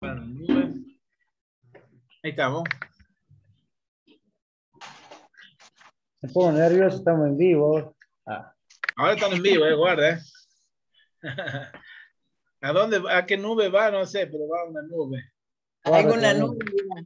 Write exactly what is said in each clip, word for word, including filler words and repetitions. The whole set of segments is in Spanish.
Ahí estamos. Me pongo nervioso, estamos en vivo. Ah. Ahora están en vivo, eh, guarda. Eh. ¿A dónde, a qué nube va? No sé, pero va a una nube. Alguna nube.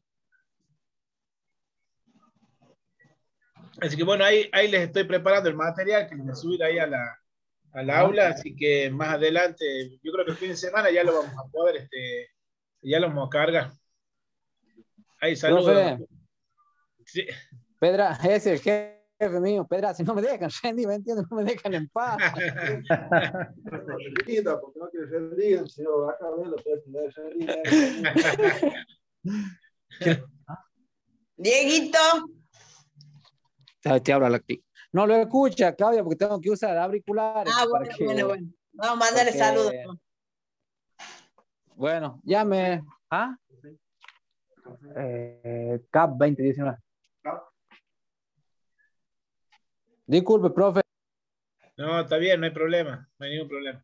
Así que bueno, ahí, ahí les estoy preparando el material que les voy a subir ahí a la, al Ah. aula, así que más adelante, yo creo que el fin de semana ya lo vamos a poder, este, ya lo vamos a cargar. Ahí, saludos. Sí. Pedra, ese es el jefe mío, Pedra, si no me dejan, Randy, ¿me entiendes? No me dejan en paz. Porque no quiero ser líder, si yo acá veo lo que es Dieguito. Te habla la No lo escucha, Claudia, porque tengo que usar auriculares. Ah, bueno, para que... bueno, bueno. Vamos a mandarle porque... saludos. Bueno, llame. ¿Ah? Eh, C A P veinte diecinueve. Disculpe, profe. No, está bien, no hay problema, no hay ningún problema.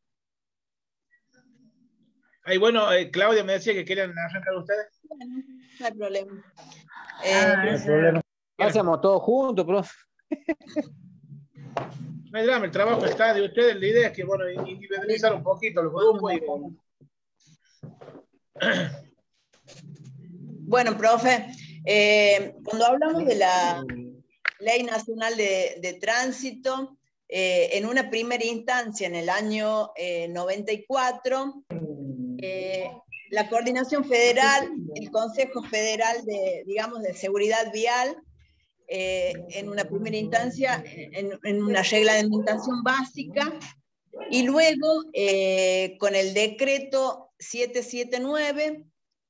Ay, bueno, eh, Claudia me decía que querían arrancar ustedes. Bueno, no hay problema. Ah, Eh, no hay problema. Hacemos todos juntos, profe. No hay drama, el trabajo está de ustedes. La idea es que, bueno, individualizar un poquito los grupos. Y... Bueno, profe, eh, cuando hablamos de la Ley Nacional de, de Tránsito, eh, en una primera instancia, en el año eh, noventa y cuatro, eh, la Coordinación Federal, el Consejo Federal de, digamos, de Seguridad Vial, eh, en una primera instancia, en, en una reglamentación básica, y luego, eh, con el decreto setecientos setenta y nueve,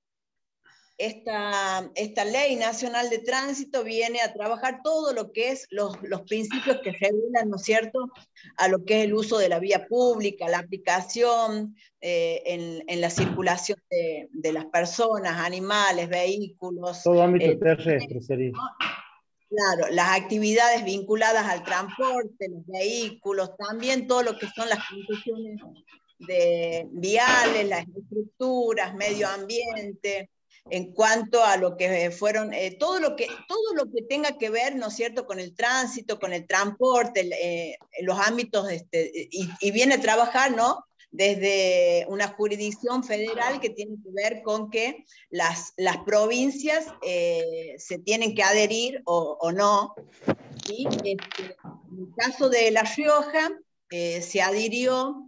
Esta, esta Ley Nacional de Tránsito viene a trabajar todo lo que es los, los principios que regulan, ¿no es cierto?, a lo que es el uso de la vía pública, la aplicación eh, en, en la circulación de, de las personas, animales, vehículos. Todo ámbito eh, terrestre sería. Claro, las actividades vinculadas al transporte, los vehículos, también todo lo que son las condiciones de viales, las estructuras, medio ambiente, en cuanto a lo que fueron, eh, todo, lo que, todo lo que tenga que ver, ¿no es cierto?, con el tránsito, con el transporte, eh, los ámbitos, este, y, y viene a trabajar, ¿no?, desde una jurisdicción federal que tiene que ver con que las, las provincias eh, se tienen que adherir o, o no. Y este, en el caso de La Rioja, eh, se adhirió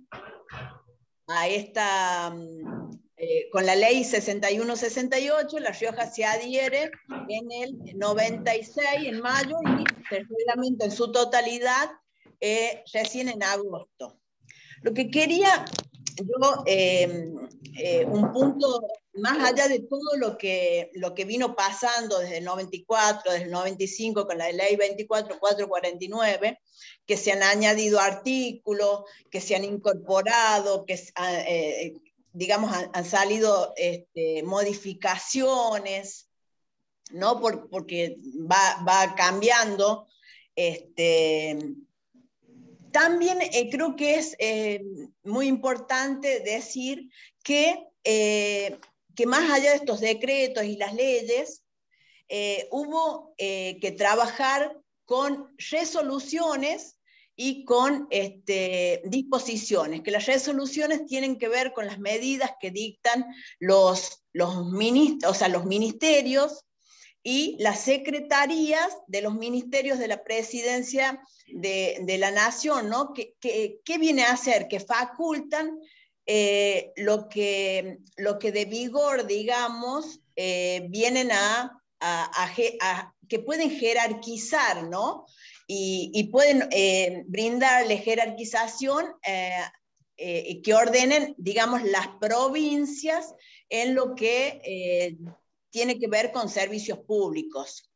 a esta... Eh, con la ley sesenta y uno sesenta y ocho, La Rioja se adhiere en el noventa y seis, en mayo, y se reglamenta en su totalidad eh, recién en agosto. Lo que quería yo, eh, eh, un punto más allá de todo lo que, lo que vino pasando desde el noventa y cuatro, desde el noventa y cinco, con la ley veinticuatro mil cuatrocientos cuarenta y nueve, que se han añadido artículos, que se han incorporado, que eh, digamos, han, han salido este, modificaciones, ¿no? Por, porque va, va cambiando. Este, también eh, creo que es eh, muy importante decir que, eh, que más allá de estos decretos y las leyes, eh, hubo eh, que trabajar con resoluciones y con este, disposiciones, que las resoluciones tienen que ver con las medidas que dictan los, los, ministros, o sea, los ministerios y las secretarías de los ministerios de la presidencia de, de la nación, ¿no? ¿Qué, qué, qué viene a hacer? Que facultan eh, lo, que, lo que de vigor, digamos, eh, vienen a, a, a, a, que pueden jerarquizar, ¿no? Y, y pueden eh, brindarle jerarquización eh, eh, que ordenen, digamos, las provincias en lo que eh, tiene que ver con servicios públicos.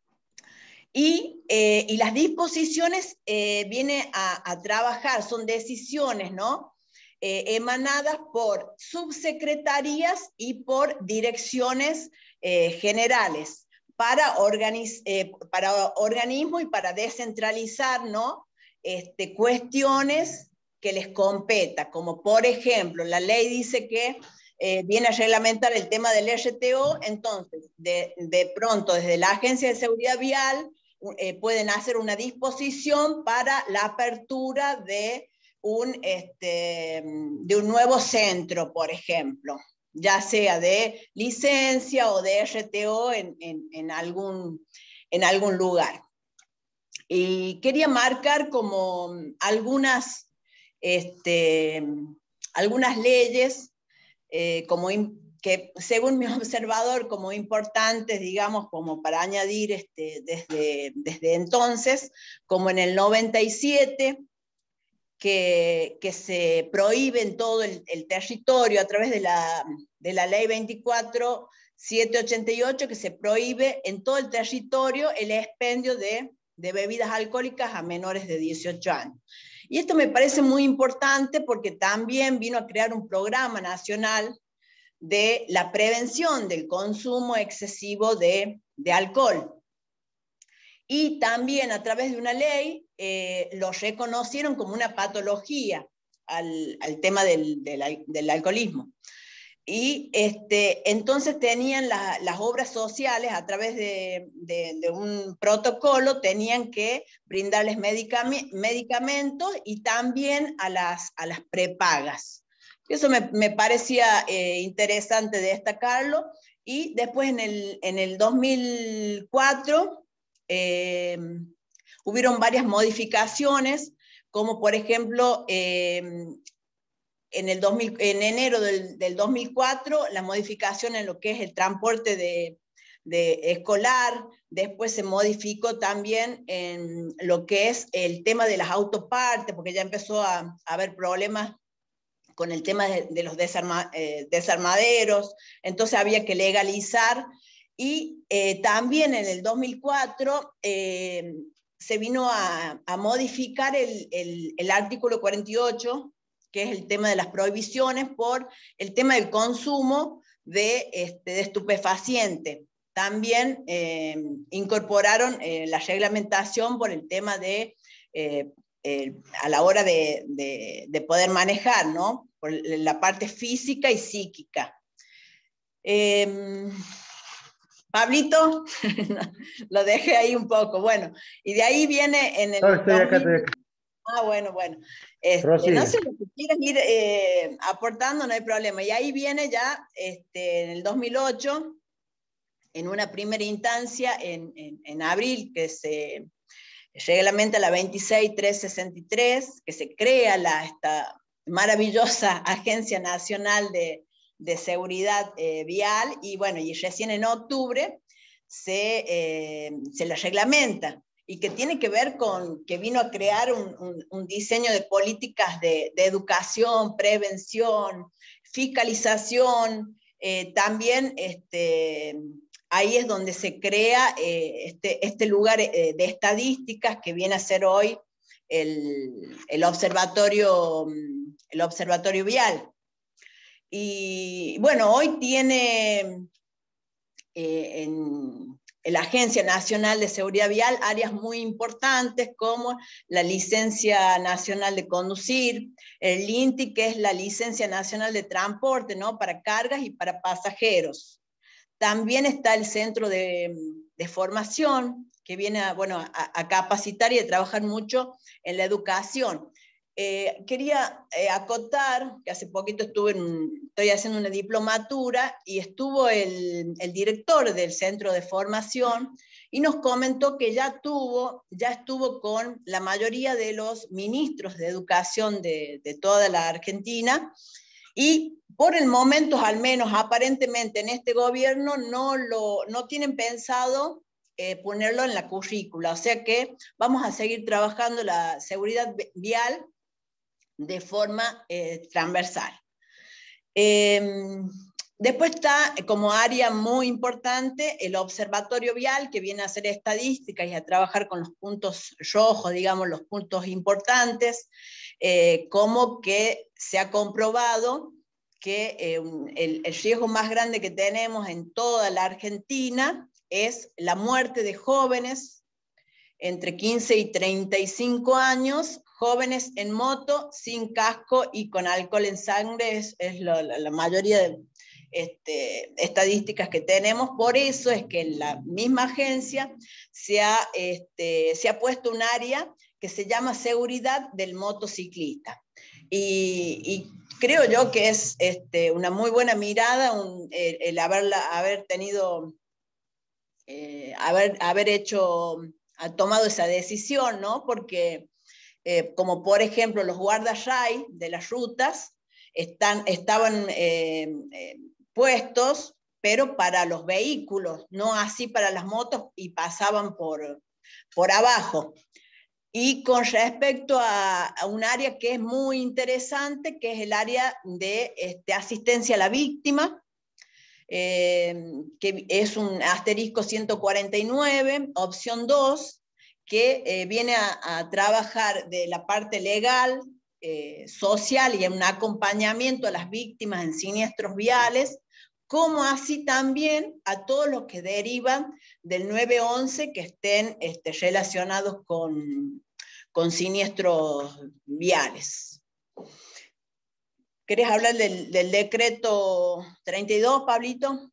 Y, eh, y las disposiciones eh, viene a, a trabajar, son decisiones, ¿no? Eh, emanadas por subsecretarías y por direcciones eh, generales. Para, organiz eh, para organismos y para descentralizar, ¿no? este, cuestiones que les competa, como por ejemplo, la ley dice que eh, viene a reglamentar el tema del R T O, entonces de, de pronto desde la Agencia de Seguridad Vial eh, pueden hacer una disposición para la apertura de un, este, de un nuevo centro, por ejemplo, ya sea de licencia o de R T O en, en, en, algún, en algún lugar. Y quería marcar como algunas, este, algunas leyes eh, como que según mi observador como importantes, digamos, como para añadir este, desde, desde entonces, como en el noventa y siete, que, que se prohíbe en todo el, el territorio a través de la, de la ley veinticuatro mil setecientos ochenta y ocho, que se prohíbe en todo el territorio el expendio de, de bebidas alcohólicas a menores de dieciocho años. Y esto me parece muy importante porque también vino a crear un programa nacional de la prevención del consumo excesivo de, de alcohol. Y también a través de una ley eh, lo reconocieron como una patología al, al tema del, del, del alcoholismo. Y este, entonces tenían la, las obras sociales a través de, de, de un protocolo, tenían que brindarles medicam medicamentos y también a las, a las prepagas. Eso me, me parecía eh, interesante destacarlo. Y después en el, en el dos mil cuatro eh, hubieron varias modificaciones, como por ejemplo eh, en, el dos mil, en enero del, del dos mil cuatro la modificación en lo que es el transporte de, de escolar. Después se modificó también en lo que es el tema de las autopartes, porque ya empezó a, a haber problemas con el tema de, de los desarma, eh, desarmaderos, entonces había que legalizar. Y eh, también en el dos mil cuatro eh, se vino a, a modificar el, el, el artículo cuarenta y ocho, que es el tema de las prohibiciones por el tema del consumo de, este, de estupefaciente. También eh, incorporaron eh, la reglamentación por el tema de, eh, eh, a la hora de, de, de poder manejar, ¿no? Por la parte física y psíquica. Eh, Pablito, lo dejé ahí un poco, bueno, y de ahí viene en el... No, estoy acá, estoy acá. Ah, bueno, bueno. Este, no sé, lo que quieras ir eh, aportando, no hay problema. Y ahí viene ya, este, en el dos mil ocho, en una primera instancia, en, en, en abril, que se reglamenta la veintiséis mil trescientos sesenta y tres, que se crea la, esta maravillosa Agencia Nacional de, de Seguridad eh, Vial, y bueno, y recién en octubre se, eh, se la reglamenta, y que tiene que ver con que vino a crear un, un, un diseño de políticas de, de educación, prevención, fiscalización, eh, también este, ahí es donde se crea eh, este, este lugar eh, de estadísticas que viene a ser hoy el, el, observatorio, el observatorio vial. Y bueno, hoy tiene eh, en, en la Agencia Nacional de Seguridad Vial áreas muy importantes como la Licencia Nacional de Conducir, el INTI, que es la Licencia Nacional de Transporte, ¿no? Para cargas y para pasajeros. También está el Centro de, de Formación, que viene a, bueno, a, a capacitar y a trabajar mucho en la educación. Eh, quería eh, acotar que hace poquito estuve en, estoy haciendo una diplomatura y estuvo el, el director del Centro de Formación y nos comentó que ya, tuvo, ya estuvo con la mayoría de los ministros de educación de, de toda la Argentina, y por el momento, al menos aparentemente en este gobierno, no, lo, no tienen pensado eh, ponerlo en la currícula, o sea que vamos a seguir trabajando la seguridad vial de forma eh, transversal. Eh, después está como área muy importante el observatorio vial, que viene a hacer estadísticas y a trabajar con los puntos rojos, digamos, los puntos importantes, eh, como que se ha comprobado que eh, el, el riesgo más grande que tenemos en toda la Argentina es la muerte de jóvenes entre quince y treinta y cinco años, jóvenes en moto, sin casco y con alcohol en sangre, es, es lo, la, la mayoría de este, estadísticas que tenemos. Por eso es que en la misma agencia se ha, este, se ha puesto un área que se llama seguridad del motociclista. Y, y creo yo que es este, una muy buena mirada un, el, el haberla, haber tenido, eh, haber, haber hecho, ha tomado esa decisión, ¿no? Porque eh, como por ejemplo los guardarray de las rutas están, estaban eh, eh, puestos, pero para los vehículos, no así para las motos, y pasaban por, por abajo. Y con respecto a, a un área que es muy interesante, que es el área de este, asistencia a la víctima, eh, que es un asterisco ciento cuarenta y nueve, opción dos, que eh, viene a, a trabajar de la parte legal, eh, social y un acompañamiento a las víctimas en siniestros viales, como así también a todos los que derivan del nueve once que estén este, relacionados con, con siniestros viales. ¿Querés hablar del, del decreto treinta y dos, Pablito?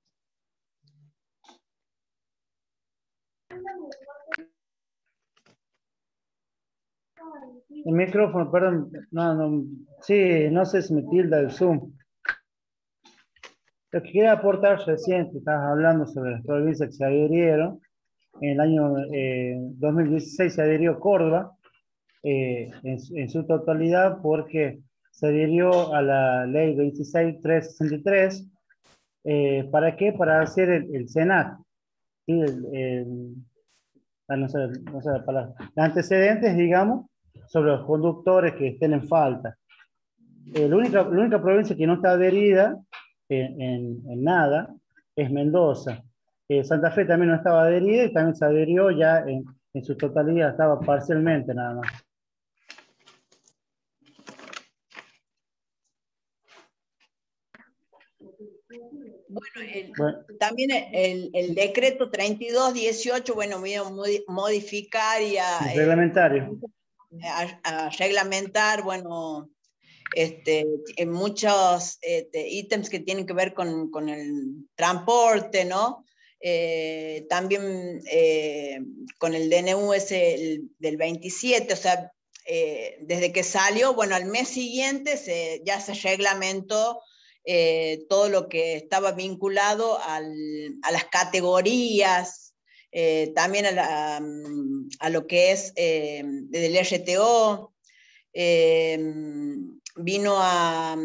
El micrófono, perdón. No, no. Sí, no sé si me tilda el Zoom. Lo que quería aportar recién, que estabas hablando sobre las provincias que se adhirieron. En el año eh, dos mil dieciséis se adhirió Córdoba eh, en, en su totalidad, porque se adhirió a la ley veintiséis mil trescientos sesenta y tres. Eh, ¿Para qué? Para hacer el, el SENAC. ¿Sí? El, el, ah, no sé, no sé la palabra. Los antecedentes, digamos, sobre los conductores que estén en falta. Eh, la, única, la única provincia que no está adherida en, en, en nada es Mendoza. Eh, Santa Fe también no estaba adherida y también se adhirió ya en, en su totalidad, estaba parcialmente nada más. Bueno, el, Bueno, también el, el decreto treinta y dos dieciocho, bueno, vino a modificar y a, el eh, reglamentario. a, a reglamentar, bueno, este, en muchos este, ítems que tienen que ver con, con el transporte, ¿no? Eh, también eh, con el D N U ese el, del veintisiete, o sea, eh, desde que salió, bueno, al mes siguiente se, ya se reglamentó eh, todo lo que estaba vinculado al, a las categorías, eh, también a, la, a, lo que es eh, del R T O, eh, vino a,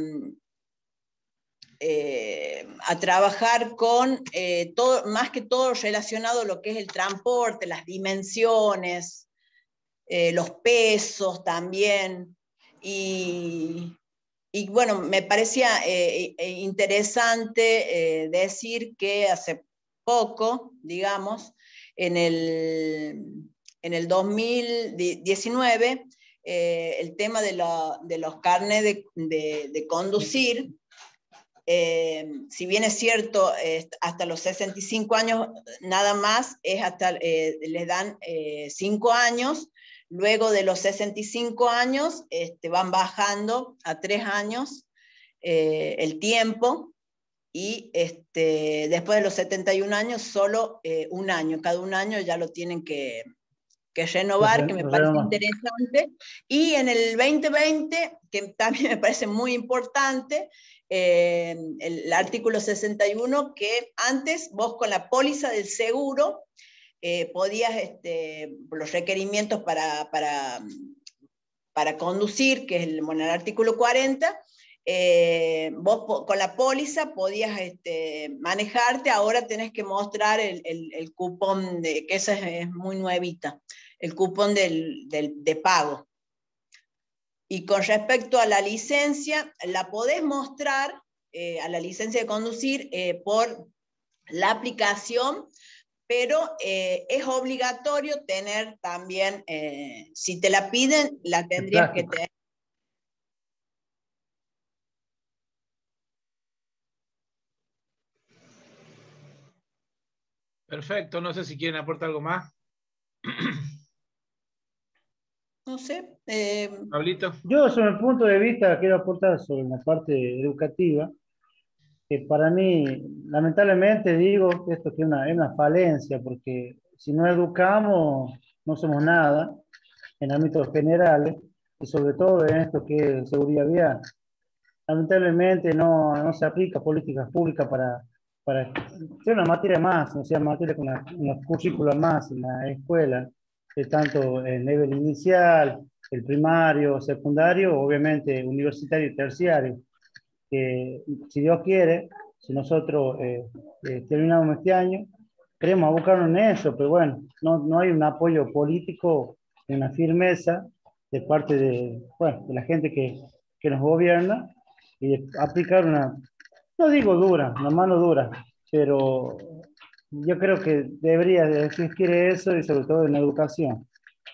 eh, a trabajar con eh, todo, más que todo relacionado a lo que es el transporte, las dimensiones, eh, los pesos también, y, y bueno, me parecía eh, interesante eh, decir que hace poco, digamos, en el, en el dos mil diecinueve, eh, el tema de, la, de los carnets de, de, de conducir, eh, si bien es cierto, eh, hasta los sesenta y cinco años nada más, es hasta, eh, les dan eh, cinco años, luego de los sesenta y cinco años este, van bajando a tres años eh, el tiempo, y este, después de los setenta y un años solo eh, un año, cada un año ya lo tienen que, que renovar, que me parece interesante. Y en el veinte veinte, que también me parece muy importante, eh, el, el artículo sesenta y uno, que antes vos con la póliza del seguro eh, podías, este, los requerimientos para, para, para conducir, que es el, bueno, el artículo cuarenta, eh, vos con la póliza podías este, manejarte, ahora tenés que mostrar el, el, el cupón, de, que esa es, es muy nuevita, el cupón del, del, de pago. Y con respecto a la licencia, la podés mostrar, eh, a la licencia de conducir, eh, por la aplicación, pero eh, es obligatorio tener también, eh, si te la piden, la tendrías que tener. Perfecto, no sé si quieren aportar algo más. no sé. Eh, Pablito. Yo, sobre el punto de vista, quiero aportar sobre la parte educativa, que para mí, lamentablemente, digo que esto que es una, es una falencia, porque si no educamos, no somos nada en ámbitos generales, y sobre todo en esto que es seguridad vial. Lamentablemente no, no se aplica políticas públicas para, para ser una materia más, o sea, materia con la, una currícula más en la escuela, de tanto el nivel inicial, el primario, secundario, obviamente universitario y terciario. Que si Dios quiere, si nosotros eh, eh, terminamos este año, queremos abocarnos en eso, pero bueno, no, no hay un apoyo político, una firmeza de parte de, bueno, de la gente que, que nos gobierna y de aplicar una, no digo dura, una mano dura, pero yo creo que debería de existir eso y sobre todo en la educación.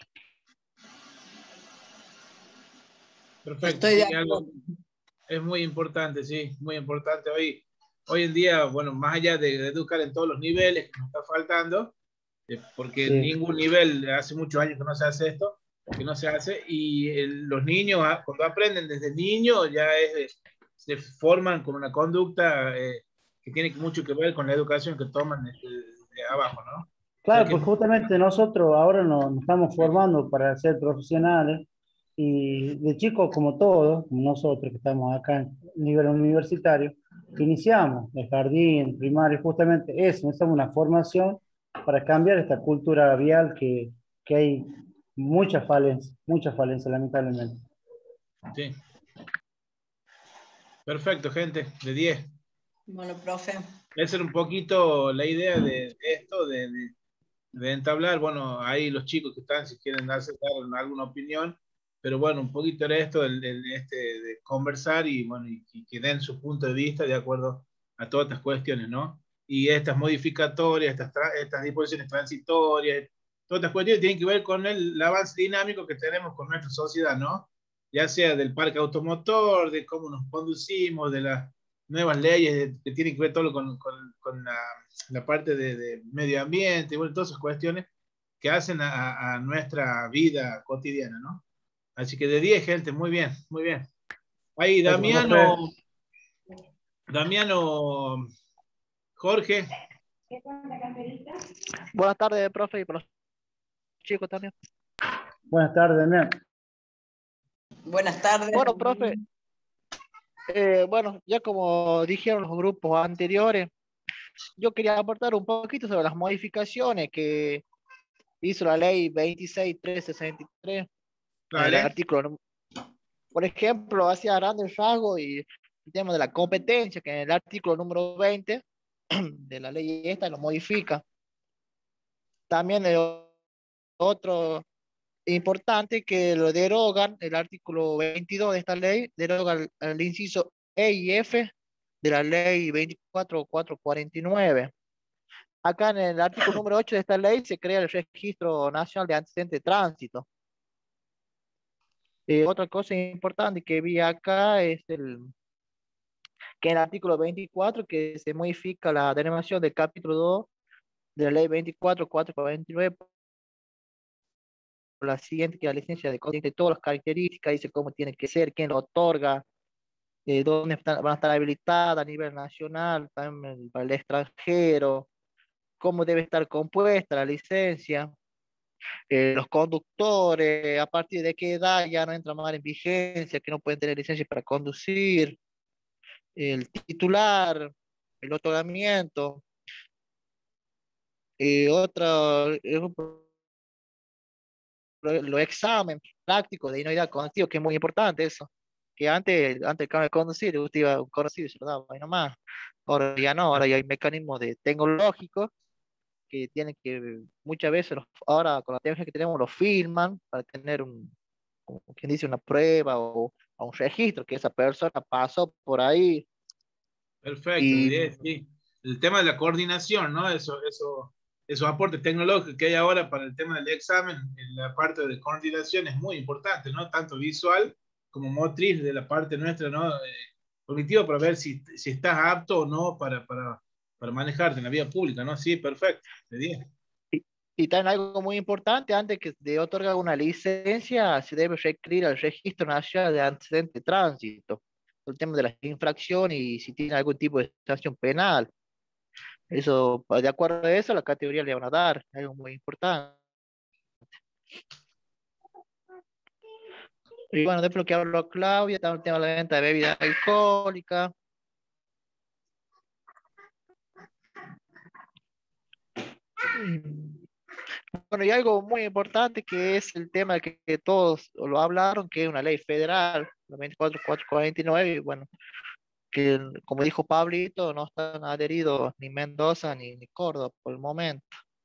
Perfecto, estoy de sí, algo acuerdo. es muy importante, sí, muy importante hoy. Hoy en día, bueno, más allá de, de educar en todos los niveles que nos está faltando, eh, porque en Sí. ningún nivel, hace muchos años que no se hace esto, que no se hace, y el, los niños, ah, cuando aprenden desde niños, ya es, se forman con una conducta eh, que tiene mucho que ver con la educación que toman desde, desde abajo, ¿no? O sea Claro, que, pues justamente nosotros ahora nos, nos estamos formando para ser profesionales y de chicos como todos, como nosotros que estamos acá en nivel universitario, iniciamos el jardín, primario, justamente eso, necesitamos una formación para cambiar esta cultura vial que, que hay muchas falencias, muchas falencias lamentablemente. sí, perfecto, gente, de diez. Bueno, profe. Esa era un poquito la idea de esto, de, de, de entablar, bueno, ahí los chicos que están, si quieren darse dar alguna opinión, pero bueno, un poquito era esto, el, el, este, de conversar y bueno, y, y que den su punto de vista de acuerdo a todas estas cuestiones, ¿no? Y estas modificatorias, estas, estas disposiciones transitorias, todas estas cuestiones tienen que ver con el, el avance dinámico que tenemos con nuestra sociedad, ¿no? Ya sea del parque automotor, de cómo nos conducimos, de las nuevas leyes que tienen que ver todo con, con, con la, la, parte de, de medio ambiente, bueno, todas esas cuestiones que hacen a, a nuestra vida cotidiana, ¿no? Así que de diez, gente, muy bien, muy bien. Ahí, Gracias, Damiano, profe. Damiano, Jorge. Buenas tardes, profe, y para los chicos también. Buenas tardes, Damián. Buenas tardes. Bueno, profe, eh, bueno, ya como dijeron los grupos anteriores, yo quería aportar un poquito sobre las modificaciones que hizo la ley veintiséis mil trescientos sesenta y tres, el Dale. artículo, por ejemplo, hacía grandes rasgos y el tema de la competencia, que en el artículo número veinte de la ley esta lo modifica. También el otro importante que lo derogan, el artículo veintidós de esta ley, deroga el, el inciso E y F de la ley veinticuatro mil cuatrocientos cuarenta y nueve. Acá en el artículo número ocho de esta ley se crea el Registro Nacional de Antecedentes de Tránsito. Eh, otra cosa importante que vi acá es el, que en el artículo veinticuatro que se modifica la denominación del capítulo dos de la ley veinticuatro mil cuatrocientos cuarenta y nueve la siguiente, que la licencia de conducir todas las características, dice cómo tiene que ser, quién lo otorga, eh, dónde están, van a estar habilitadas a nivel nacional, también para el extranjero, cómo debe estar compuesta la licencia, eh, los conductores, a partir de qué edad ya no entra más en vigencia, que no pueden tener licencia para conducir, el titular, el otorgamiento, eh, otra, eh, los exámenes prácticos de idoneidad cognitiva, que es muy importante eso, que antes, antes del cambio de conducir, usted iba a un conocido y se lo daba ahí nomás, ahora ya no, ahora ya hay mecanismos de tecnológicos que tienen que, muchas veces, los, ahora con la tecnología que tenemos, lo filman para tener un, como quien dice, una prueba o, o un registro que esa persona pasó por ahí. Perfecto, Y diez, sí. El tema de la coordinación, ¿no? Eso, eso, esos aportes tecnológicos que hay ahora para el tema del examen, en la parte de coordinación es muy importante, ¿no? Tanto visual como motriz de la parte nuestra, ¿no? Eh, cognitiva, para ver si, si estás apto o no para, para, para manejarte en la vía pública, ¿no? Sí, perfecto, de diez. Y, Y también algo muy importante, antes que de otorgar una licencia, se debe requerir al Registro Nacional de Antecedentes de Tránsito, el tema de las infracciones y si tiene algún tipo de sanción penal. Eso, de acuerdo a eso, la categoría le van a dar, algo muy importante. Y bueno, después lo que habló Claudia, también el tema de la venta de bebidas alcohólicas. Bueno, y algo muy importante que es el tema que, que todos lo hablaron, que es una ley federal, la veinticuatro mil cuatrocientos cuarenta y nueve, y bueno, que como dijo Pablito, no están adheridos ni Mendoza ni, ni Córdoba por el momento.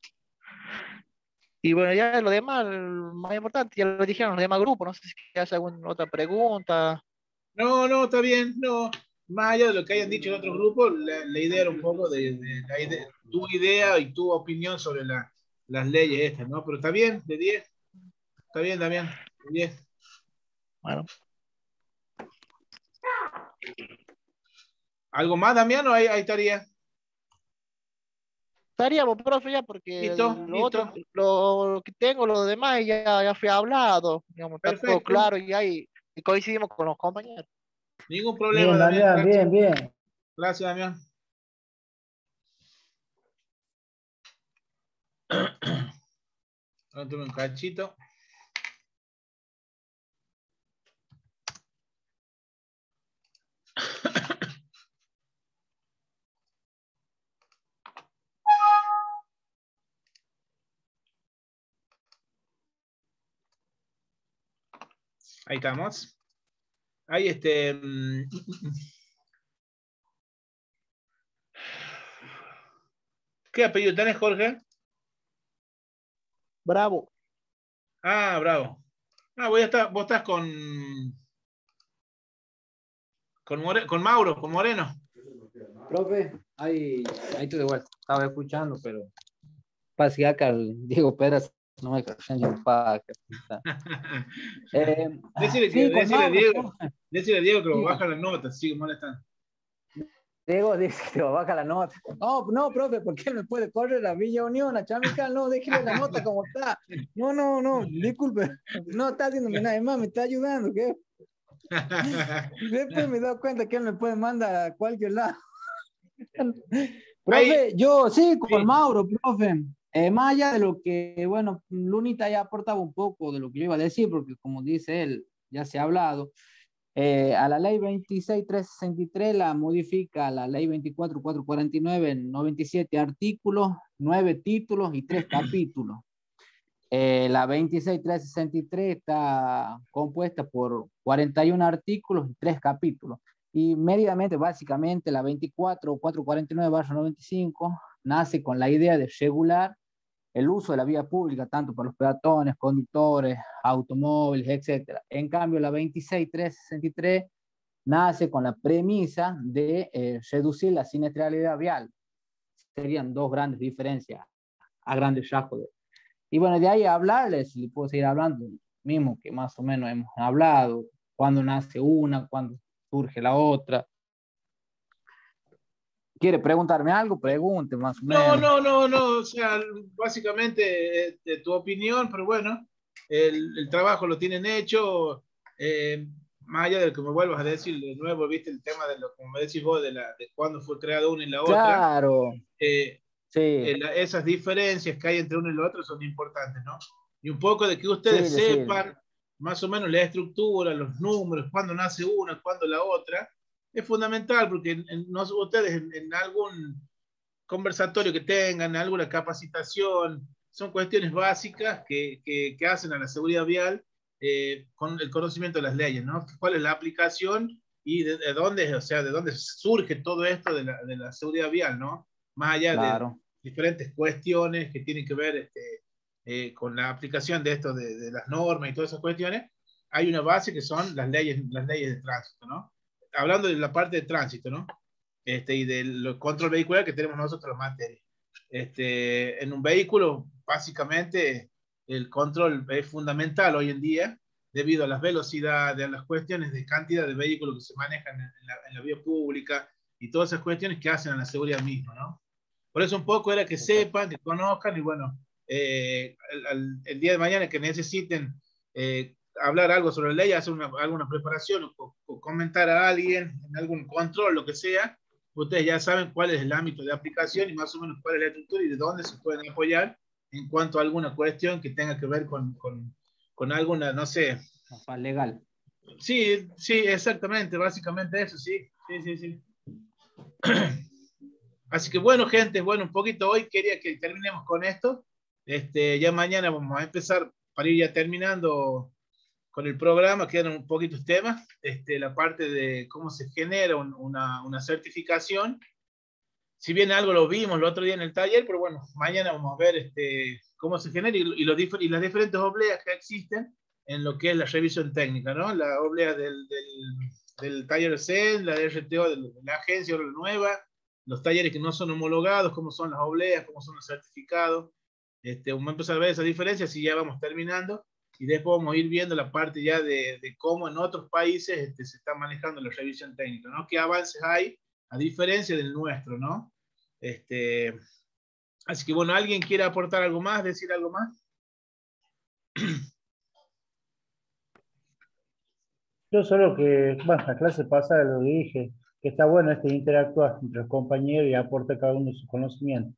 Y bueno, ya lo demás, lo más importante, ya lo dijeron los demás grupos, no sé si hace alguna otra pregunta. No, no, está bien, no. Más allá de lo que hayan dicho en otros grupos, la, la idea era un poco de, de la idea, tu idea y tu opinión sobre la, las leyes estas, ¿no? Pero está bien, de diez. Está bien, Damián, de diez. Bueno, ¿Algo más, Damián, o ahí, ahí estaría? estaríamos, profe, ya porque Listo, lo listo. otro, lo, lo que tengo, lo demás, ya, ya fui hablado, digamos, está todo Perfecto. claro y ahí y coincidimos con los compañeros. Ningún problema, Bien, Damián. Damián, Gracias. bien, bien. Gracias, Damián. Ahora tome un cachito. Ahí estamos. Ahí este. mm, ¿Qué apellido tenés, Jorge? Bravo. Ah, bravo. Ah, voy a estar, vos estás con. Con, More, con Mauro, con Moreno. Profe, ahí, ahí estoy de vuelta. Estaba escuchando, pero pasa acá el Diego Pérez no me caen para eh, Decirle, que, sí, con decirle, a Mauro, Diego, profe. decirle a Diego que lo Diga. baja las notas, sigue molestando. Diego dice que baja la nota. No, no, profe, ¿por qué me puede correr a Villa Unión, a Chamical? No, déjele la nota como está. No, no, no, disculpe. No está haciéndome nada más, me está ayudando. ¿Qué? Después me he dado cuenta que él me puede mandar a cualquier lado. Profe, Ahí, yo sí, con sí. Mauro, profe. Eh, más allá de lo que, bueno, Lunita ya aportaba un poco de lo que yo iba a decir, porque como dice él, ya se ha hablado. Eh, a la ley veintiséis mil trescientos sesenta y tres la modifica la ley veinticuatro mil cuatrocientos cuarenta y nueve en noventa y siete artículos, nueve títulos y tres capítulos. Eh, la veintiséis mil trescientos sesenta y tres está compuesta por cuarenta y uno artículos y tres capítulos. Y médicamente, básicamente, la veinticuatro mil cuatrocientos cuarenta y nueve barra noventa y cinco nace con la idea de regular el uso de la vía pública, tanto para los peatones, conductores, automóviles, etcétera. En cambio, la veintiséis mil trescientos sesenta y tres nace con la premisa de eh, reducir la siniestralidad vial. Serían dos grandes diferencias a grandes rasgos. Y bueno, de ahí a hablarles, y puedo seguir hablando, mismo que más o menos hemos hablado, cuándo nace una, cuándo surge la otra. ¿Quiere preguntarme algo? Pregunte, más o No, menos. no, no, no, o sea, básicamente eh, de tu opinión, pero bueno, el, el trabajo lo tienen hecho, eh, más allá de lo que me vuelvas a decir de nuevo, viste el tema de lo, como me decís vos, de, la, de cuándo fue creada una y la otra, Claro, eh, sí, eh, la, esas diferencias que hay entre uno y la otra son importantes, ¿no? Y un poco de que sí, ustedes sí. sepan más o menos la estructura, los números, cuándo nace una, cuándo la otra, es fundamental, porque en, en, no, ustedes en, en algún conversatorio que tengan, alguna capacitación, son cuestiones básicas que, que, que hacen a la seguridad vial eh, con el conocimiento de las leyes, ¿no? ¿Cuál es la aplicación y de, de dónde, o sea, de dónde surge todo esto de la, de la seguridad vial, ¿no? Más allá de Claro. diferentes cuestiones que tienen que ver este, eh, con la aplicación de esto, de, de las normas y todas esas cuestiones, hay una base que son las leyes, las leyes de tránsito, ¿no? Hablando de la parte de tránsito, ¿no? Este, y del control vehicular que tenemos nosotros en materia. Este, en un vehículo, básicamente, el control es fundamental hoy en día, debido a las velocidades, a las cuestiones de cantidad de vehículos que se manejan en la, en la vía pública y todas esas cuestiones que hacen a la seguridad misma, ¿no? Por eso un poco era que sepan, que conozcan y bueno, eh, al, al, el día de mañana que necesiten eh, hablar algo sobre la ley, hacer una, alguna preparación o, o comentar a alguien en algún control, lo que sea, ustedes ya saben cuál es el ámbito de aplicación y más o menos cuál es la estructura y de dónde se pueden apoyar en cuanto a alguna cuestión que tenga que ver con, con, con alguna, no sé. Legal. Sí, sí, exactamente, básicamente eso, sí, sí, sí, sí. Así que bueno, gente, bueno, un poquito hoy quería que terminemos con esto. Este, ya mañana vamos a empezar para ir ya terminando con el programa, quedan un poquitos temas, este, la parte de cómo se genera un, una, una certificación. Si bien algo lo vimos el otro día en el taller, pero bueno, mañana vamos a ver este, cómo se genera y, y, los, y las diferentes obleas que existen en lo que es la revisión técnica, ¿no? La oblea del, del, del taller C E N, la de R T O de la agencia ahora la nueva, los talleres que no son homologados, cómo son las obleas, cómo son los certificados. Este, vamos a empezar a ver esas diferencias y ya vamos terminando. Y después vamos a ir viendo la parte ya de, de cómo en otros países este, se está manejando la revisión técnica, ¿no? ¿Qué avances hay a diferencia del nuestro, ¿no? Este, así que bueno, ¿alguien quiere aportar algo más, decir algo más? Yo solo que, bueno, la clase pasada lo dije, que está bueno este interactuar entre los compañeros y aportar cada uno su conocimiento.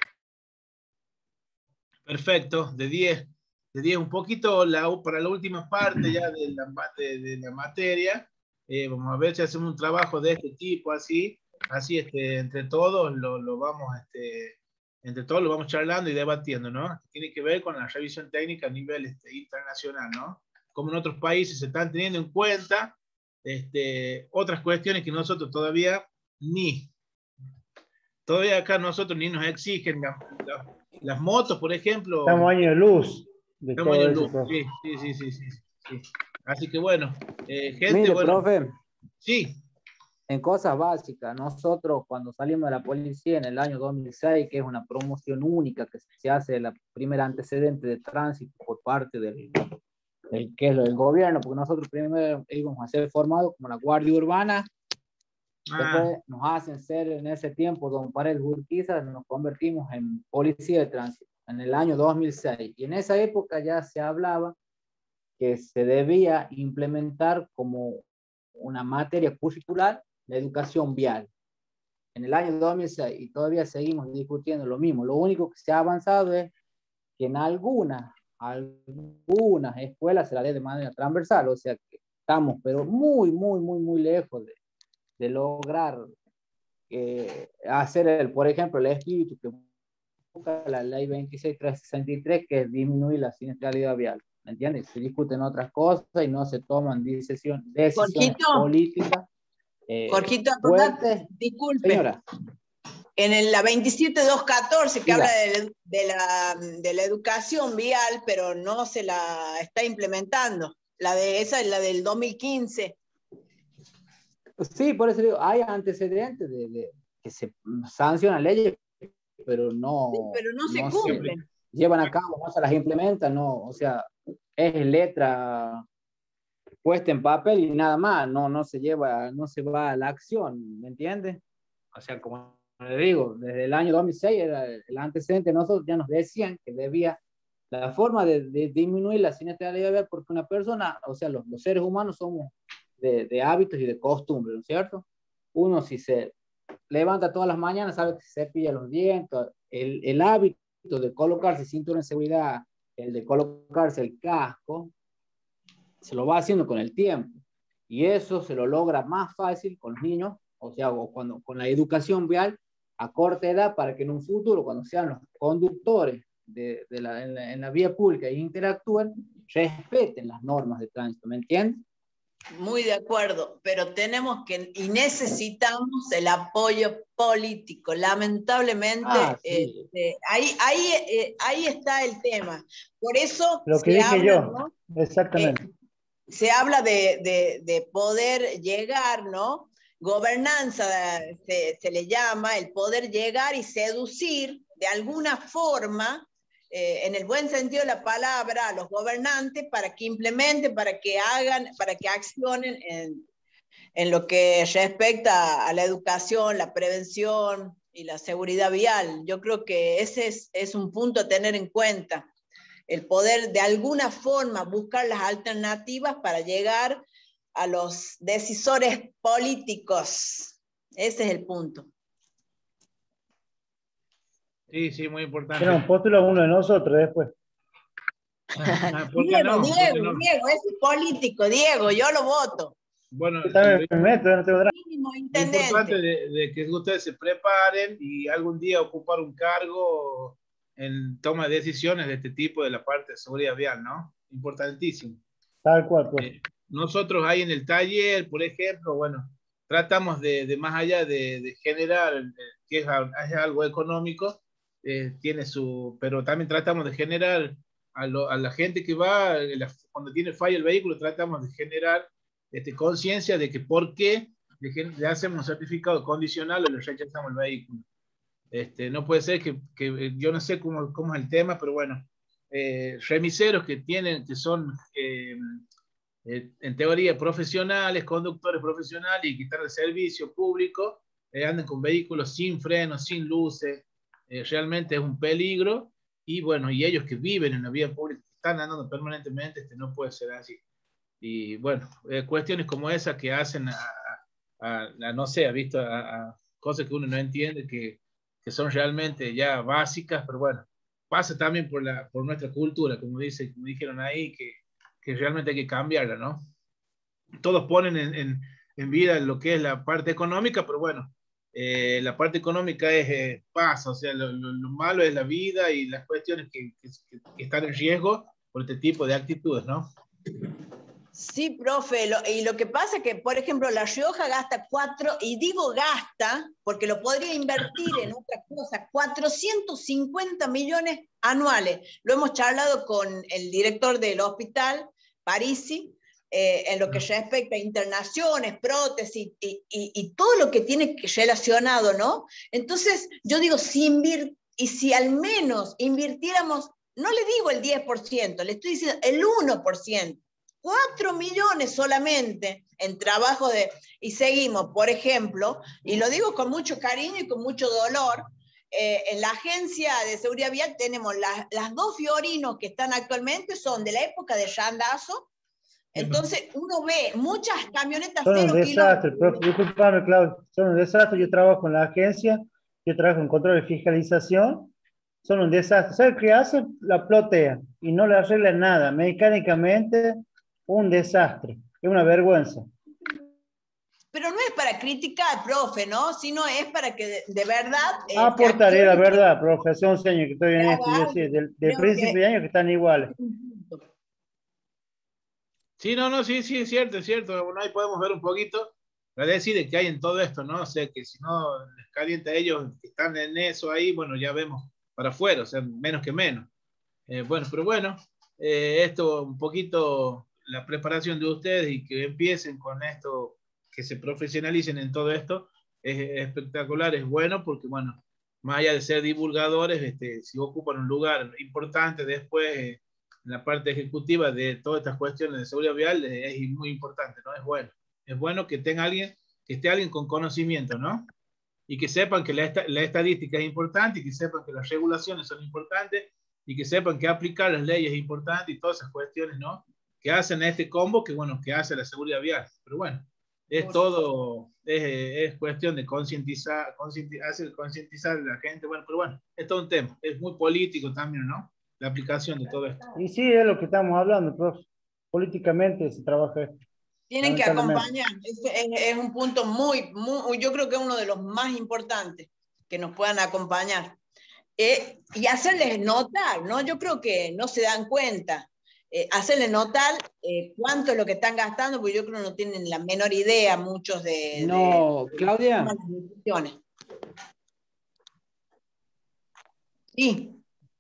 Perfecto, de diez. De diez, un poquito la, para la última parte ya de la, de, de la materia. Eh, vamos a ver si hacemos un trabajo de este tipo, así, así este, entre todos lo, lo vamos, este, entre todos lo vamos charlando y debatiendo, ¿no? Tiene que ver con la revisión técnica a nivel este, internacional, ¿no? Como en otros países se están teniendo en cuenta este, otras cuestiones que nosotros todavía ni, todavía acá nosotros ni nos exigen la, la, las motos, por ejemplo. Estamos años de luz. De Estamos todo años de eso, luz. Sí, sí, sí, sí, sí, sí. Así que bueno, eh, gente, Mire, bueno. profe. Sí. En cosas básicas, nosotros cuando salimos de la policía en el año dos mil seis, que es una promoción única que se hace el primer antecedente de tránsito por parte del, del, que es lo del gobierno, porque nosotros primero íbamos a ser formados como la Guardia Urbana, ah. Después nos hacen ser en ese tiempo, don Paredes Urquiza, nos convertimos en policía de tránsito en el año dos mil seis, y en esa época ya se hablaba que se debía implementar como una materia curricular la educación vial. En el año dos mil seis, y todavía seguimos discutiendo lo mismo. Lo único que se ha avanzado es que en algunas, algunas escuelas se la dé de manera transversal, o sea que estamos, pero muy, muy, muy, muy lejos de, de lograr eh, hacer, el, por ejemplo, el espíritu que busca la ley veintiséis mil trescientos sesenta y tres, que es disminuir la siniestralidad vial. ¿Me entiendes? Se discuten otras cosas y no se toman decisiones, decisiones políticas. Eh, Jorgito, fuerte. disculpe. Señora. En el, la veintisiete mil doscientos catorce que Diga. habla de, de, la, de la educación vial, pero no se la está implementando. La de esa es la del dos mil quince. Sí, por eso digo, hay antecedentes de, de que se sancionan leyes, pero no, sí, pero no, no se cumplen. Se llevan a cabo, no se las implementan, no, o sea, es letra puesta en papel y nada más, no, no se lleva, no se va a la acción, ¿me entiendes? O sea, como le digo, desde el año dos mil seis era el antecedente, nosotros ya nos decían que debía, la forma de, de disminuir la siniestralidad vial, porque una persona, o sea, los, los seres humanos somos de, de hábitos y de costumbres, ¿no es cierto? Uno si se levanta todas las mañanas, sabe que se cepilla los dientes, el, el hábito de colocarse cinturón de seguridad, el de colocarse el casco, se lo va haciendo con el tiempo, y eso se lo logra más fácil con los niños, o sea, o cuando, con la educación vial a corta edad, para que en un futuro, cuando sean los conductores de, de la, en, la, en la vía pública e interactúen, respeten las normas de tránsito, ¿me entiendes? Muy de acuerdo, pero tenemos que, y necesitamos el apoyo político, lamentablemente, ah, sí. este, ahí, ahí, eh, ahí está el tema, por eso lo que se dije habla, yo, ¿no? exactamente. Eh, se habla de, de, de poder llegar, ¿no? Gobernanza se, se le llama, el poder llegar y seducir de alguna forma, eh, en el buen sentido de la palabra, a los gobernantes para que implementen, para que hagan, para que accionen en, en lo que respecta a la educación, la prevención, y la seguridad vial. Yo creo que ese es, es un punto a tener en cuenta, el poder de alguna forma buscar las alternativas para llegar a los decisores políticos. Ese es el punto. Sí, sí, muy importante. Era un póstulo a uno de nosotros después. Ah, ¿por qué Diego, no? ¿Por qué Diego, no? Diego, ese es político, Diego, yo lo voto. Bueno, Yo también lo, me meto, no tengo drama. Mínimo lo importante intendente. de, de que ustedes se preparen y algún día ocupar un cargo en toma de decisiones de este tipo de la parte de seguridad vial, ¿no? Importantísimo. Tal cual, pues. Eh, nosotros ahí en el taller, por ejemplo, bueno, tratamos de, de más allá de, de generar, eh, que es, es algo económico, eh, tiene su, pero también tratamos de generar a, lo, a la gente que va, la, cuando tiene falla el vehículo, tratamos de generar este, conciencia de que por qué le, le hacemos un certificado condicional o le rechazamos el vehículo. Este, no puede ser que, que yo no sé cómo, cómo es el tema, pero bueno, eh, remiseros que tienen, que son eh, eh, en teoría profesionales, conductores profesionales y que están al servicio público, eh, andan con vehículos sin frenos, sin luces, eh, realmente es un peligro, y bueno, y ellos que viven en la vía pública, que están andando permanentemente, este, no puede ser así. Y bueno, eh, cuestiones como esa que hacen a, a, a no sé, ha visto a, a cosas que uno no entiende, que, que son realmente ya básicas, pero bueno, pasa también por, la, por nuestra cultura, como, dice, como dijeron ahí, que, que realmente hay que cambiarla, ¿no? Todos ponen en, en, en vida lo que es la parte económica, pero bueno, eh, la parte económica es eh, pasa, o sea, lo, lo, lo malo es la vida y las cuestiones que, que, que están en riesgo por este tipo de actitudes, ¿no? Sí, profe, lo, y lo que pasa es que, por ejemplo, La Rioja gasta cuatro, y digo gasta, porque lo podría invertir en otra cosa, cuatrocientos cincuenta millones anuales. Lo hemos charlado con el director del hospital, Parisi, eh, en lo que respecta a internaciones, prótesis y, y, y todo lo que tiene relacionado, ¿no? Entonces, yo digo, si invir, y si al menos invirtiéramos, no le digo el diez por ciento, le estoy diciendo el uno por ciento, cuatro millones solamente en trabajo de... Y seguimos, por ejemplo, y lo digo con mucho cariño y con mucho dolor, eh, en la agencia de seguridad vial tenemos las, las dos Fiorinos que están actualmente, son de la época de Randazo. Entonces uno ve muchas camionetas Son un cero desastre, kilómetros. profe, disculpame, Claudio, son un desastre. Yo trabajo en la agencia, yo trabajo en control de fiscalización, son un desastre. ¿Sabe qué hacen? La plotean y no le arreglan nada. Mecánicamente, un desastre. Es una vergüenza. Pero no es para criticar, profe, ¿no? Sino es para que de, de verdad... Eh, Aportaré la verdad, profe, hace once años que estoy en esto, yo sé, del, del principio que... de año que están iguales. Sí, no, no, sí, sí, es cierto, es cierto. Bueno, ahí podemos ver un poquito la decide que hay en todo esto, ¿no? O sea, que si no les calienta a ellos que están en eso ahí, bueno, ya vemos para afuera, o sea, menos que menos. Eh, bueno, pero bueno, eh, esto un poquito, la preparación de ustedes y que empiecen con esto, que se profesionalicen en todo esto, es espectacular, es bueno, porque bueno, más allá de ser divulgadores, este, si ocupan un lugar importante después eh, en la parte ejecutiva de todas estas cuestiones de seguridad vial, eh, es muy importante, ¿no? Es bueno. Es bueno que tenga alguien, que esté alguien con conocimiento, ¿no? Y que sepan que la, la estadística es importante, y que sepan que las regulaciones son importantes, y que sepan que aplicar las leyes es importante, y todas esas cuestiones, ¿no? Que hacen este combo, que bueno, que hace la seguridad vial. Pero bueno, es todo, es, es cuestión de concientizar, concientizar, hacer concientizar a la gente, bueno, pero bueno, es todo un tema, es muy político también, ¿no? La aplicación de todo esto. Y sí, es lo que estamos hablando, profe. Políticamente se trabaja esto. Tienen que acompañar, es, es, es un punto muy, muy, yo creo que es uno de los más importantes, que nos puedan acompañar. Eh, y hacerles notar, ¿no? Yo creo que no se dan cuenta. Eh, hacerles notar eh, cuánto es lo que están gastando, porque yo creo que no tienen la menor idea muchos de... No, de, de Claudia. De sí.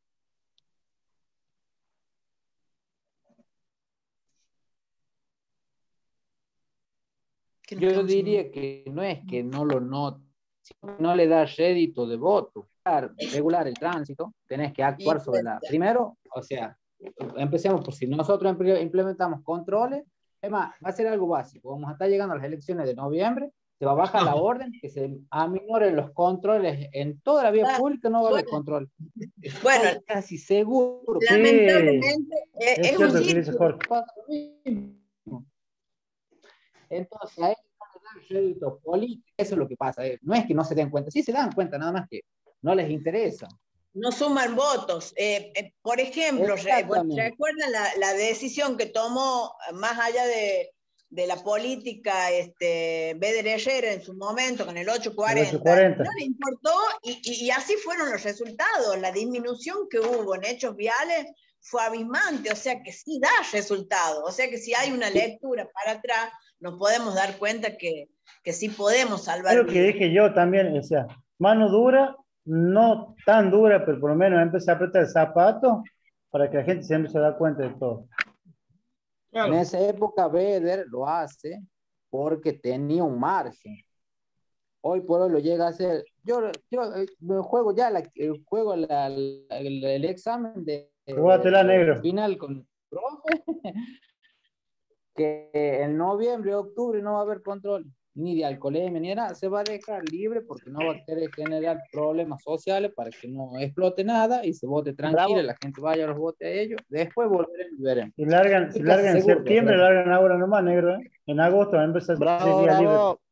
Yo diría que no es que no lo note, sino que no le da rédito de voto. Regular el tránsito, tenés que actuar sobre la... Primero, o sea, empecemos por si nosotros implementamos controles, es más, va a ser algo básico. Vamos a estar llegando a las elecciones de noviembre, se va a bajar la orden, que se aminoren los controles en toda la vía Ah, pública, no va a haber bueno. control. Bueno, Estoy casi seguro. Sí, lamentablemente es, es es cierto un que dice círculo. Jorge. Pasa lo mismo. Entonces, a ellos no les dan crédito político, eso es lo que pasa. eh. No es que no se den cuenta, sí se dan cuenta, nada más que no les interesa. No suman votos. Eh, eh, por ejemplo, re- bueno, Exactamente. ¿recuerdan la, la decisión que tomó, más allá de, de la política, este, Beder Herrera en su momento con el El ochocientos cuarenta? ochocientos cuarenta. No le importó y, y- y así fueron los resultados. La disminución que hubo en hechos viales fue abismante, o sea que sí da resultado. O sea que si hay una lectura para atrás, nos podemos dar cuenta que, que sí podemos salvar Es lo que vidas. dije yo también, o sea, mano dura, no tan dura, pero por lo menos empecé a apretar el zapato para que la gente siempre se da cuenta de todo. En Claro. esa época, Beder lo hace porque tenía un margen. Hoy por hoy lo llega a hacer. Yo, yo eh, me juego ya la, eh, juego la- la- el, el examen de, Jugátela, de negro. final con el profe, que en noviembre, octubre no va a haber control ni de alcoholemia ni nada, se va a dejar libre porque no va a querer generar problemas sociales para que no explote nada y se vote tranquila, Bravo. la gente vaya a los votos a ellos, después volveremos y veremos. Si largan, si Estoy casi largan en seguro que va a septiembre, ser así. largan ahora nomás, negro. ¿eh? En agosto va a empezar seis Bravo, días libres. bravo.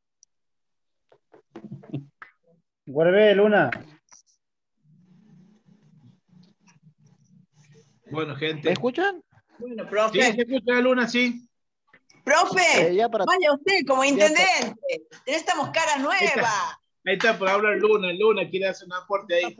Vuelve, Luna. Bueno, ¿Me gente. escuchan? Bueno, Sí, profe, se escucha la Luna, sí. profe, Eh, ya para- vaya usted como ya intendente. Necesitamos caras Ahí nuevas. está, ahí está por hablar Luna. Luna quiere hacer un aporte ahí.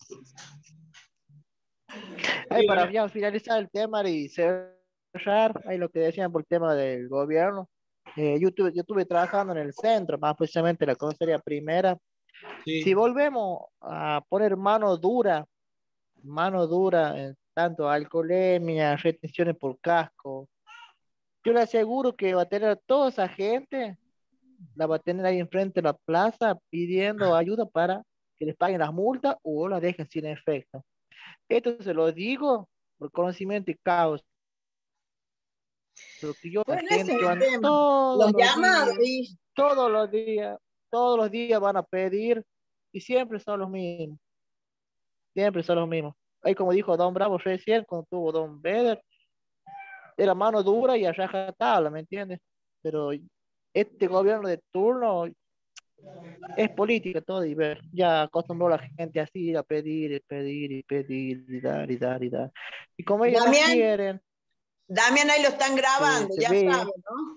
Ahí para Dígame. ya finalizar el tema y cerrar, ahí lo que decían por el tema del gobierno. Eh, yo, estuve, yo estuve trabajando en el centro, más precisamente en la comisaría primera. Sí. Si volvemos a poner mano dura, mano dura en tanto alcoholemia, retenciones por casco, yo le aseguro que va a tener a toda esa gente, la va a tener ahí enfrente de la plaza pidiendo ayuda para que les paguen las multas o las dejen sin efecto. Esto se lo digo por conocimiento y causa. Porque yo, la Bueno, ese gente es que el van tema. todos Los los llamados días, y todos los días, todos los días van a pedir y siempre son los mismos, siempre son los mismos. Ahí como dijo Don Bravo recién, cuando tuvo Don Beder, era mano dura y a raja tabla, ¿me entiendes? Pero este gobierno de turno es política todo y ver, ya acostumbró a la gente así a pedir y pedir y pedir y dar y dar y dar. Y como ellos no Damián, quieren, Damián ahí lo están se, grabando, se ya ve, saben, ¿no?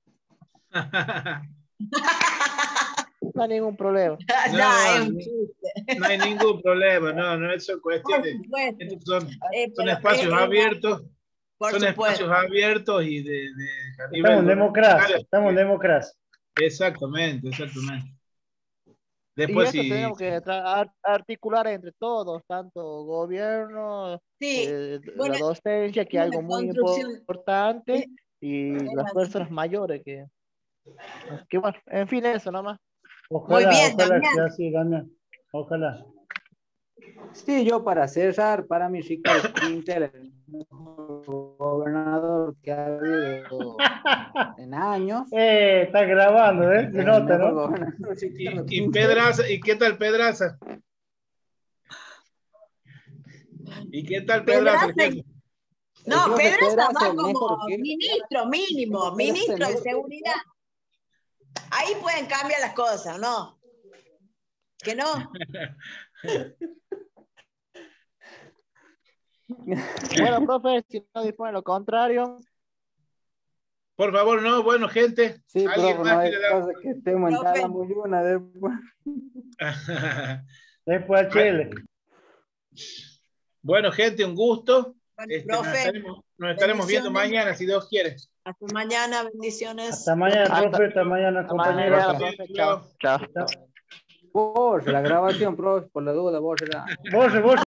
no hay ningún problema. No, Ya, es no, un ni- chiste. no hay ningún problema. No, no, eso es Por cuestiones. supuesto. Estos son, Eh, son pero espacios es, es abiertos. por Son supuesto. espacios abiertos y de, de a Estamos nivel en democracia. gubernamental. Estamos en democracia. Exactamente, exactamente. Y Después eso si, tenemos que tra- ar- articular entre todos, tanto gobierno, Sí, eh, bueno, la docencia, que es una algo muy construcción. importante, Sí, y es las así. personas mayores que, que bueno, en fin, eso nomás. Muy Ojalá, bien, ojalá Damián. sea así, Damián. Ojalá. Sí, yo para cerrar, para mí Ricardo Quintela es el mejor gobernador que ha habido en años. Eh, está grabando, ¿eh? Se Es el nota, mejor ¿no? gobernador Ricardo y, y Quintela. Pedraza, ¿y qué tal Pedraza? ¿Y qué tal Pedraza? el Pedraza, jefe? El no, jefe Pedraza Pedraza va es mejor como que ministro mínimo, Pedraza es ministro de mejor que- seguridad. Ahí pueden cambiar las cosas, ¿no? ¿Que no? Bueno, profe, si no dispone lo contrario, Por favor, no, bueno, gente. Sí, ¿Alguien pero más no hay quiere dar? cosa que estemos en Profe. Talamuyuna después. Después al Chile. Bueno, gente, un gusto. Bueno, Este, nos profe, estaremos, nos estaremos viendo bendiciones. mañana, si Dios quiere. Hasta mañana, bendiciones. Hasta mañana, Hasta- profe. Hasta mañana, hasta compañero. mañana, Bien, profe, chao. chao. Chao. Chao. Borre la grabación, profe, por la duda, borre la. Borre, borre.